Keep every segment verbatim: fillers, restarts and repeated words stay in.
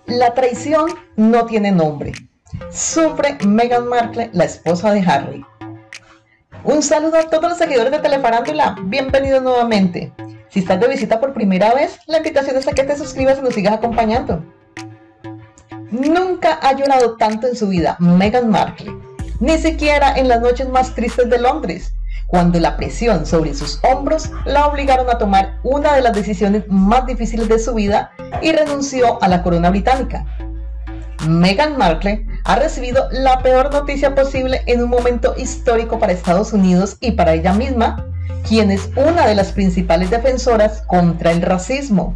La traición no tiene nombre. Sufre Meghan Markle, la esposa de Harry. Un saludo a todos los seguidores de Telefarándula. Bienvenidos nuevamente. Si estás de visita por primera vez, la invitación es a que te suscribas y nos sigas acompañando. Nunca ha llorado tanto en su vida Meghan Markle, ni siquiera en las noches más tristes de Londres, cuando la presión sobre sus hombros la obligaron a tomar una de las decisiones más difíciles de su vida y renunció a la corona británica. Meghan Markle ha recibido la peor noticia posible en un momento histórico para Estados Unidos y para ella misma, quien es una de las principales defensoras contra el racismo.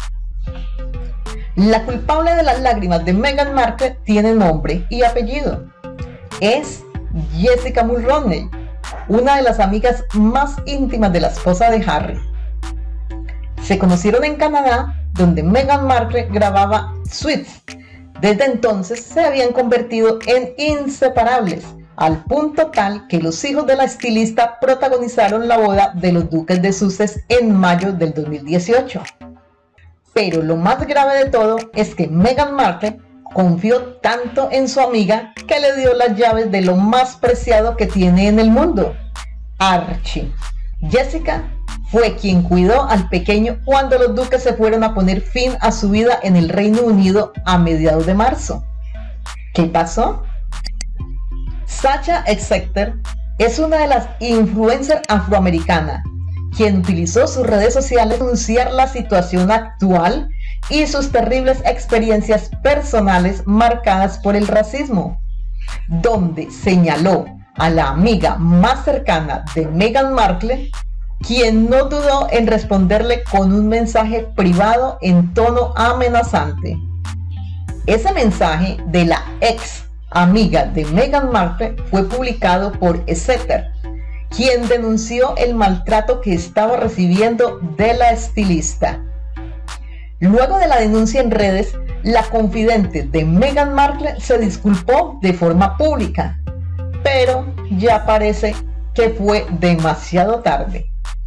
La culpable de las lágrimas de Meghan Markle tiene nombre y apellido. Es Jessica Mulroney, una de las amigas más íntimas de la esposa de Harry. Se conocieron en Canadá, donde Meghan Markle grababa Suits. Desde entonces se habían convertido en inseparables, al punto tal que los hijos de la estilista protagonizaron la boda de los duques de Sussex en mayo del dos mil dieciocho. Pero lo más grave de todo es que Meghan Markle confió tanto en su amiga que le dio las llaves de lo más preciado que tiene en el mundo, Archie. Jessica fue quien cuidó al pequeño cuando los duques se fueron a poner fin a su vida en el Reino Unido a mediados de marzo. ¿Qué pasó? Sasha Exeter es una de las influencers afroamericanas, quien utilizó sus redes sociales para denunciar la situación actual y sus terribles experiencias personales marcadas por el racismo, donde señaló a la amiga más cercana de Meghan Markle, quien no dudó en responderle con un mensaje privado en tono amenazante. Ese mensaje de la ex amiga de Meghan Markle fue publicado por Exeter, quien denunció el maltrato que estaba recibiendo de la estilista. Luego de la denuncia en redes, la confidente de Meghan Markle se disculpó de forma pública, pero ya parece que fue demasiado tarde.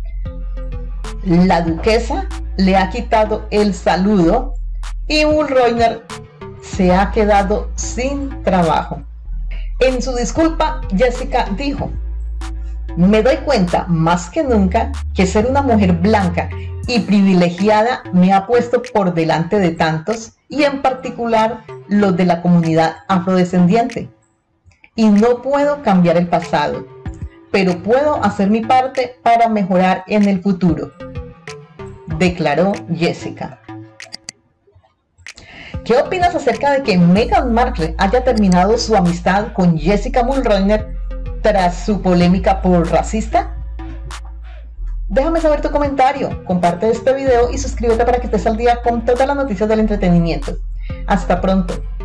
La duquesa le ha quitado el saludo y Mulroney se ha quedado sin trabajo. En su disculpa, Jessica dijo: "Me doy cuenta más que nunca que ser una mujer blanca y privilegiada me ha puesto por delante de tantos, y en particular los de la comunidad afrodescendiente. Y no puedo cambiar el pasado, pero puedo hacer mi parte para mejorar en el futuro", declaró Jessica. ¿Qué opinas acerca de que Meghan Markle haya terminado su amistad con Jessica Mulroney tras su polémica por racista? Déjame saber tu comentario, comparte este video y suscríbete para que estés al día con todas las noticias del entretenimiento. Hasta pronto.